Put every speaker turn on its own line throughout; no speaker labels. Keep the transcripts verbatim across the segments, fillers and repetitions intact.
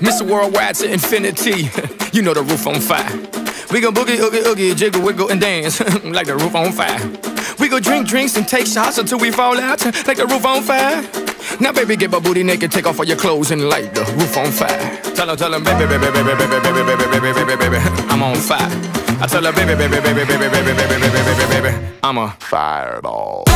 Mister Worldwide to infinity. You know the roof on fire. We gon' boogie, oogie, oogie, jiggle, wiggle, and dance like the roof on fire. We go drink drinks and take shots until we fall out like the roof on fire. Now baby, get my booty naked, take off all your clothes and light the roof on fire. Tell her, tell her, baby, baby, baby, baby, baby, baby, baby, baby, baby, baby, I'm on fire. I tell her, baby, baby, baby, baby, baby, baby, baby, baby, baby, I'm a fireball.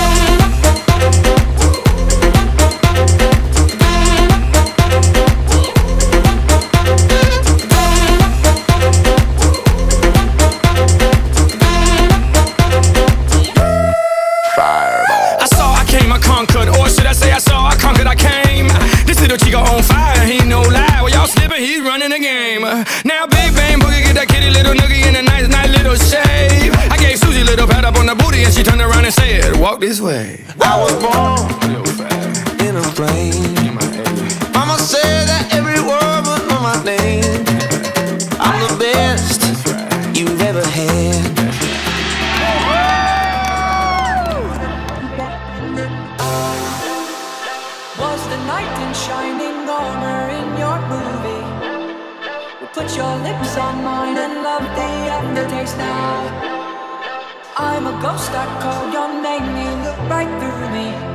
Conquered, or should I say I saw I conquered, I came. This little chico on fire, he no lie. Well, y'all slipping, he's running the game. Now big bang boogie, get that kitty little noogie in a nice, nice little shave. I gave Susie a little pat up on the booty and she turned around and said, walk this way.
I was born in a plane. Mama said that every word was on my name. I'm the best you've ever had.
Was the night in shining armor in your movie? Put your lips on mine and love the aftertaste now. I'm a ghost, I call your name, you look right through me.